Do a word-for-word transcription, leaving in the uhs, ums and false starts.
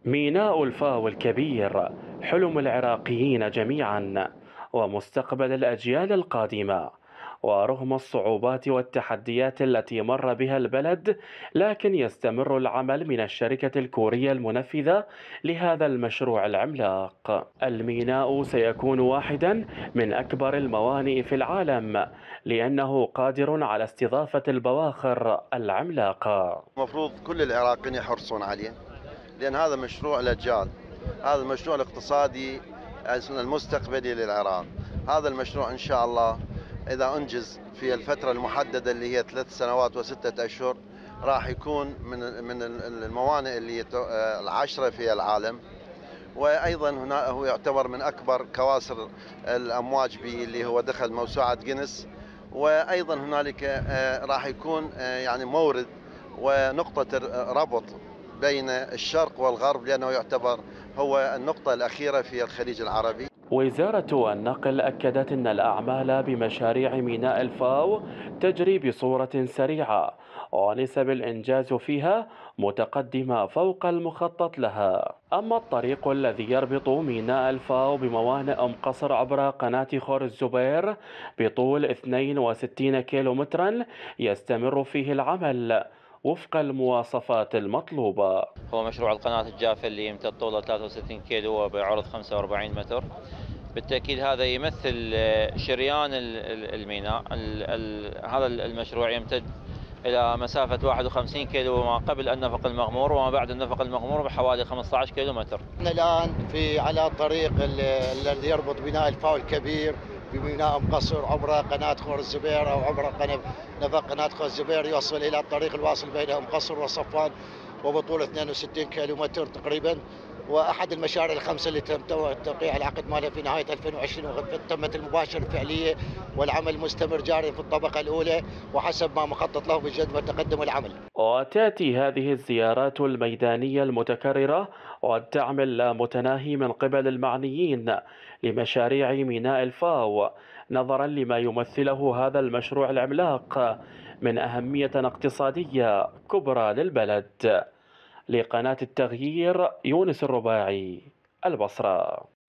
ميناء الفاو الكبير حلم العراقيين جميعا ومستقبل الأجيال القادمة. ورغم الصعوبات والتحديات التي مر بها البلد، لكن يستمر العمل من الشركة الكورية المنفذة لهذا المشروع العملاق. الميناء سيكون واحدا من أكبر الموانئ في العالم، لأنه قادر على استضافة البواخر العملاقة. المفروض كل العراقيين يحرصون عليه، لأن هذا مشروع الأجيال، هذا المشروع الاقتصادي المستقبلي للعراق. هذا المشروع إن شاء الله إذا أنجز في الفترة المحددة اللي هي ثلاث سنوات وستة أشهر، راح يكون من من الموانئ اللي العشرة في العالم. وأيضا هنا هو يعتبر من أكبر كواسر الأمواج به، اللي هو دخل موسوعة جينيس. وأيضا هنالك راح يكون يعني مورد ونقطة ربط بين الشرق والغرب، لأنه يعتبر هو النقطة الأخيرة في الخليج العربي. وزارة النقل أكدت أن الأعمال بمشاريع ميناء الفاو تجري بصورة سريعة، ونسب الإنجاز فيها متقدمة فوق المخطط لها. أما الطريق الذي يربط ميناء الفاو بموانئ أم قصر عبر قناة خور الزبير بطول اثنين وستين كيلومترا، يستمر فيه العمل وفق المواصفات المطلوبة. هو مشروع القناة الجافة اللي يمتد طوله ثلاثة وستين كيلو وبعرض خمسة وأربعين متر. بالتأكيد هذا يمثل شريان الميناء. هذا المشروع يمتد إلى مسافة واحد وخمسين كيلو ما قبل النفق المغمور، وما بعد النفق المغمور بحوالي خمسة عشر كيلو متر. احنا الآن في على طريق الذي يربط ميناء الفاو الكبير بميناء مقصر عبر قناة خور الزبير، أو عبر نفق قناة خور الزبير، يوصل إلى الطريق الواصل بين مقصر وصفان وبطول اثنين وستين كيلو متر تقريبا. واحد المشاريع الخمسه اللي تم توقيع العقد مالها في نهايه ألفين وعشرين، وتمت المباشره الفعليه، والعمل مستمر جاري في الطبقه الاولى وحسب ما مخطط له بجدول تقدم العمل. وتأتي هذه الزيارات الميدانية المتكررة والدعم اللامتناهي من قبل المعنيين لمشاريع ميناء الفاو، نظرا لما يمثله هذا المشروع العملاق من أهمية اقتصادية كبرى للبلد. لقناة التغيير، يونس الرباعي، البصرة.